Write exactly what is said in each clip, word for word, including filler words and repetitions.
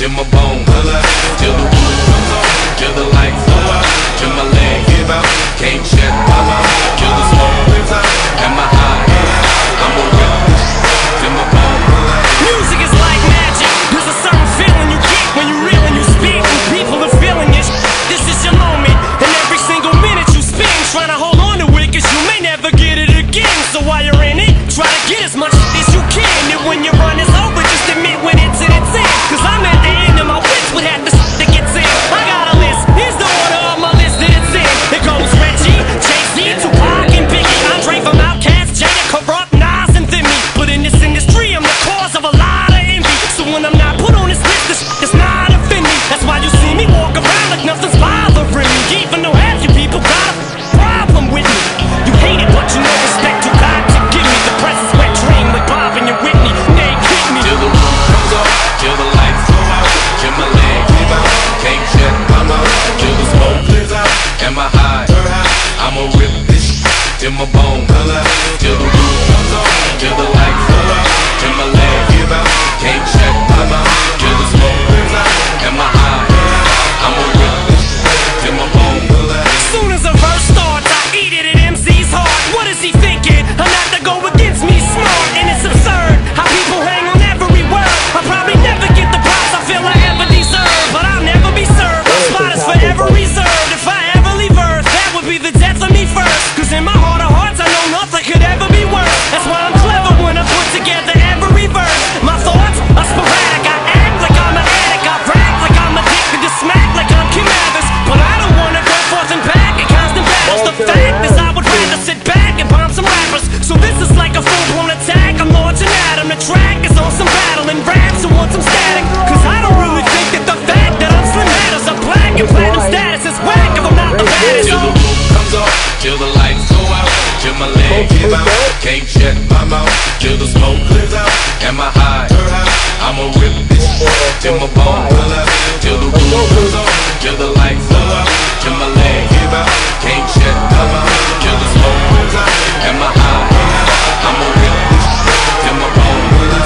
till my bones, till the roof comes on, till the lights go out, till my legs give out, can't shut my mouth, till the smoke clears out, and my high, I'ma rip this till my bones. Music is like magic. There's a certain feeling you get when you reel and you speak, when people are feeling it. This is your moment, and every single minute you spend trying to hold on to it, cause you may never get it again. So while you're in it, try to get as much as you can. And when your run is over, just admit when it's in its end. Cause I'm at the end of my wits with half the shit that gets in. I got a list, here's the order of my list that it's in. It goes Reggie, Jay-Z, Tupac, and Biggie, Andre from Outkast, Jada, Corrupt, Nas, and Thimmy. But in this industry, I'm the cause of a lot of envy. So when I'm not put on this list, this it's not offend me. That's why you see me walk around like nothing's bothering me. Even though half you people got a problem with me. You hate it, but you know respect you got to give me. The press is wet dream like Bob and your Whitney. They kick me till the roof comes off, till the lights go out, till my legs give out, can't shut my mouth, till the smoke clears out, and my high, I'ma rip this till my bones, till the roof comes off, till the lights go out, till my legs give out, can't shut my mouth, till the smoke clears out, and my high, I'ma rip this till my bones. As soon as a verse starts, I eat it at M C's heart. What is he thinking? I'm not to go against me, smart, and it's absurd how people hang on every word. I'll probably never get the props I feel I ever deserve, but I'll never be served. My spot is forever reserved. If I ever leave Earth, that would be the death of me first. Cause in my heart of hearts, I know nothing could ever be worse. That's why I'm clever when I put together every verse. My thoughts are sporadic. I act like I'm an addict. I rap like I'm addicted to smack like I'm Kim Mathers. But I don't wanna go forth and back in constant battles. The fact is I would rather sit back and bomb some rappers. So this is like a full-blown attack. I'm launching at 'em. The track is on some battling raps who want some static. Cause I don't really think that the fact that I'm Slim matters. I'm black and platinum status is whack if I'm not the baddest. Till the roof comes off, till the lights go out, till my legs give out, can't shut my mouth, till the smoke clears out, and my high, I'ma rip this till my bones, till the roof comes off, till the lights go out, till my legs give out, can't shut my mouth, till the smoke clears out, and my high, I'ma rip this till my bones,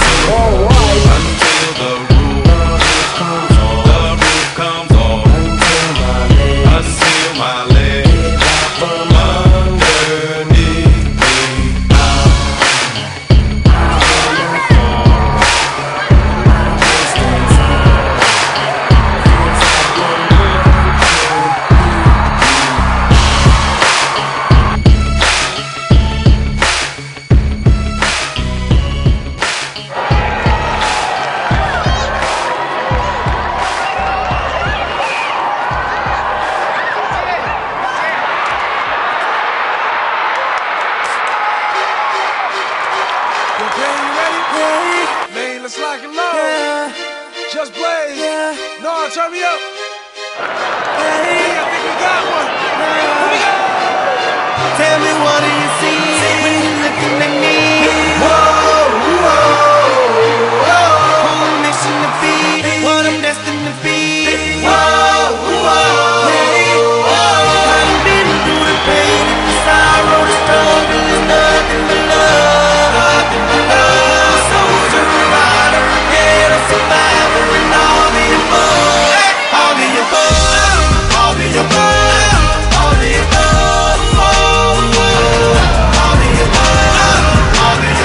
until the roof comes off, the roof comes off, until my legs from underneath me. Let's lock it low. Yeah. Just blaze. Yeah. No, turn me up. Hey, I think we got one. Yeah. Here we go. Tell me, what do you see when you're looking at me? Whoa, whoa, whoa. Who I'm mission to be, what I'm destined to be. Whoa, whoa, hey, whoa. I've been through the pain and the sorrow, the struggle is nothing but love, nothing but love. Survivor and all the above, all the above, all the above, all the above, all the above, all the above, all the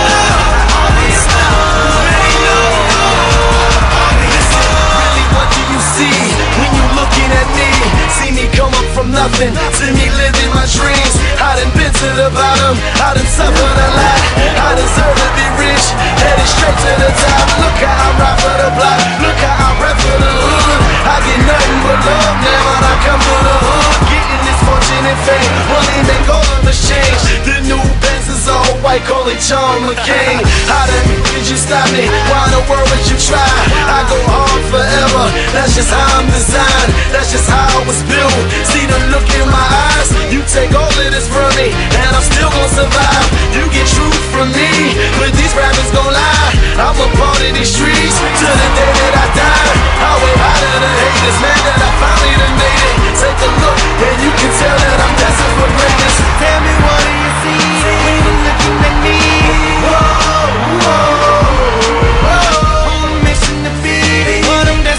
above, Maino, all the above. Really, what do you see when you looking at me? See me come up from nothing, see me living my dreams. I done been to the bottom, I done suffered a lot. I deserve to be rich, headed straight to the top. Look how I ride for the block, look how I rap for the hood. I get nothing but love now when I come to the hood. Getting this fortune and fame, money make all of us change. The new Benz is all white, call it John McCain. How the heck did you stop me? Why in the world would you try? I go hard forever, that's just how I'm designed. That's just how I was built. See the look in my eyes, you take all of this from me, and I'm still gonna survive. You get truth from me, but these rappers gon' lie. I'm a part of these streets to the day that I die. I way harder than haters, man, that I finally done made it. Take a look, and you can tell that I'm destined for greatness. Tell me, what do you see when you're looking at me? Whoa, whoa, whoa. Who I'm mission to be, what I'm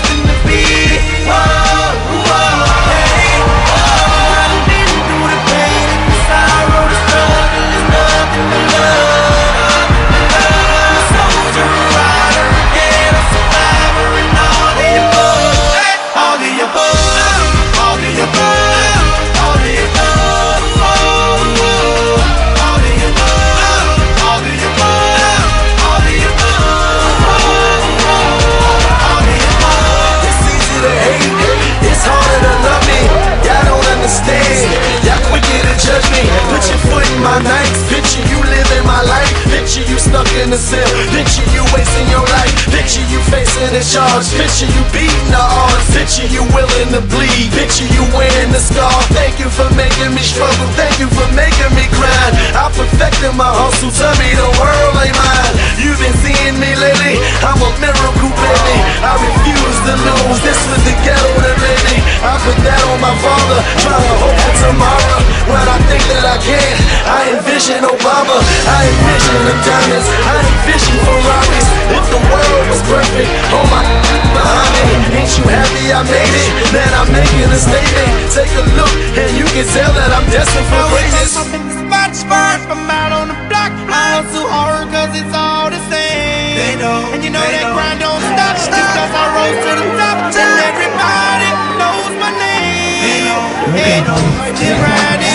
in the cell. Picture you wasting your life. Picture you facing a charge. Picture you beating the odds. Picture you willing to bleed. Picture you wearing the scar. Thank you for making me struggle. Thank you for making me grind. I perfected my hustle. Tell me the world ain't mine. You've been seeing me lately. I'm a miracle baby. I refuse to lose. This was the ghetto that made me. I put that on my father. Trying to hope for tomorrow. When I think that I can, I envision Obama. I envision the diamonds. I envision Ferraris. If the world was perfect, oh my behind me. Ain't you happy I made it? Man, I'm making a statement. Take a look and you can tell that I'm destined for greatness. First, I'm out on the block. I hustle hard cause it's all the same. They know, and you know that know. Grind don't stop. Just cause I rose to the top, and everybody knows my name. They know, they know. Just riding.